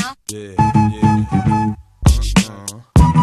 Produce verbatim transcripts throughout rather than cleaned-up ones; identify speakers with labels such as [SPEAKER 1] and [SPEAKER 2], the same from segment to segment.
[SPEAKER 1] now.
[SPEAKER 2] Yeah, yeah. Uh-uh.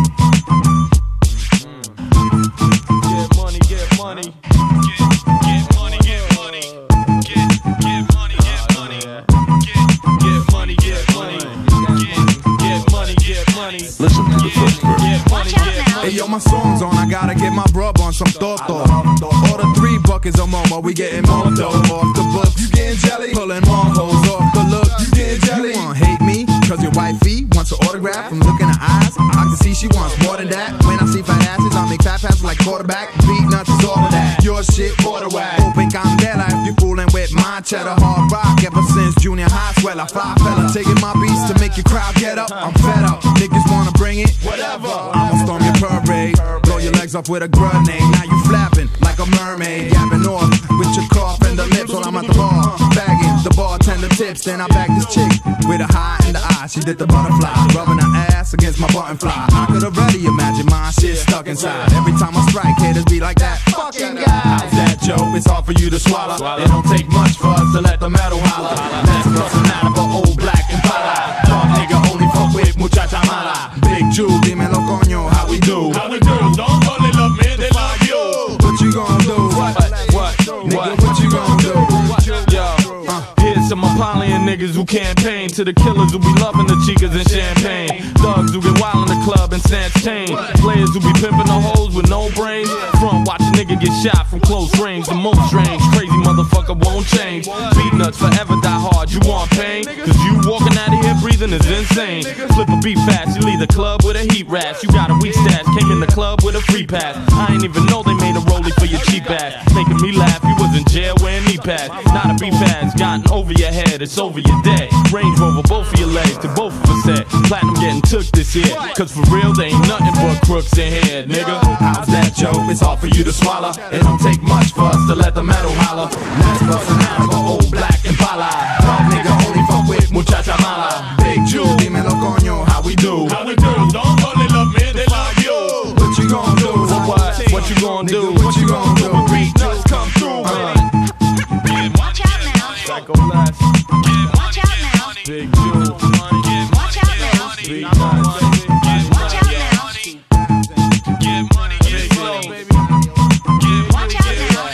[SPEAKER 2] Get money, get money.
[SPEAKER 3] Get, get money, get money. Get, get money, get money. Get,
[SPEAKER 2] Get money, get money. Get, get money, get money.
[SPEAKER 4] Listen to the first verse.
[SPEAKER 2] Get money,
[SPEAKER 1] Watch out
[SPEAKER 2] get
[SPEAKER 1] now.
[SPEAKER 2] money.
[SPEAKER 5] Hey yo, my song's on, I gotta get my brub on some Toto. Order three buckets of Momo, we getting more dough off the books. You getting jelly? Pulling more hoes off the look. You getting jelly? You wanna hate me? Cause your wifey wants an autograph from looking at eyes. I can see she wants more than that. When I see fat asses, I make fat passes like quarterback. Beat nuts is all of that. Your shit, order whack. Open candela if you fooling with my cheddar. Hard rock ever since junior high. Swell, I fly fella. Taking my beats to make your crowd get up. I'm fed up. Niggas wanna bring it? Whatever. I'ma storm your parade. Blow your legs off with a grenade. Now you flapping like a mermaid. Gapping off with your cough and the lips while I'm at the bar. Bagging the bartender tips. Then I bag this chick with a high in the eye. She did the butterfly. Rubbing her ass against my button fly. I could already imagine my shit stuck inside. Every time I strike, haters be like that fucking guy. How's that, Joe? It's hard for you to swallow. It don't take much for us to let the metal holler. Let's bust an out of an old black Impala. Dog nigga only fuck with muchacha mala. Big Jew, dímelo coño, how we do?
[SPEAKER 3] how we do? Don't only love me, they love you.
[SPEAKER 5] What you gon' do?
[SPEAKER 2] What, what,
[SPEAKER 5] Nigga,
[SPEAKER 2] what?
[SPEAKER 5] what you gon' do?
[SPEAKER 2] Yo, uh, here's some Apollyon niggas who campaign to the killers who be loving the chicas and champagne. Thugs who get wild in the club and snatch chain. Players who be pimping the hoes with no brains. Front watch a nigga get shot from close range. The most strange, crazy motherfucker won't change. Beat nuts forever die hard, you want pain? Cause you walking out of here breathing is insane. Flip a beat fast, you leave the club with a heat rash. You got a weak stash, came in the club with a free pass. I ain't even know they made a rollie for your cheap ass. Making me laugh, you was in jail wearing knee pads. Not a beef ass, gotten over your head, it's over your dead. Range Rover, both of your legs, to both of us head. Platinum getting took this year, cause for real there ain't nothing but crooks in here, nigga.
[SPEAKER 5] How's that, Joe? It's hard for you to swallow. It don't take much for us to let the metal holler. Let's bust an out of an old black Impala. Dog nigga only fuck with muchacha mala. Big Jew, dímelo coño, how we do?
[SPEAKER 3] How we do? Don't only love me, they love you.
[SPEAKER 5] What you gon' do?
[SPEAKER 2] What, what you gonna do?
[SPEAKER 5] Nigga, what you gon' do?
[SPEAKER 2] Beat nuts come through,
[SPEAKER 5] Uh,
[SPEAKER 1] Watch out now.
[SPEAKER 2] Psycho Blast,
[SPEAKER 1] Watch out now.
[SPEAKER 2] Big Jew,
[SPEAKER 1] Watch out now.
[SPEAKER 2] Beat nuts,
[SPEAKER 1] Watch out now.
[SPEAKER 3] Get money,
[SPEAKER 2] Big
[SPEAKER 3] get
[SPEAKER 2] Flow,
[SPEAKER 3] money.
[SPEAKER 2] baby.
[SPEAKER 1] Watch out now.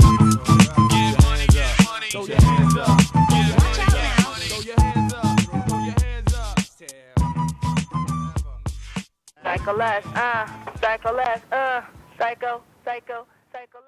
[SPEAKER 3] Get money, get money.
[SPEAKER 2] Throw your hands up.
[SPEAKER 1] Watch out now.
[SPEAKER 2] Throw your hands up. Throw your hands up.
[SPEAKER 6] Psycho less, uh, psycho less, uh, psycho, psycho, psycho.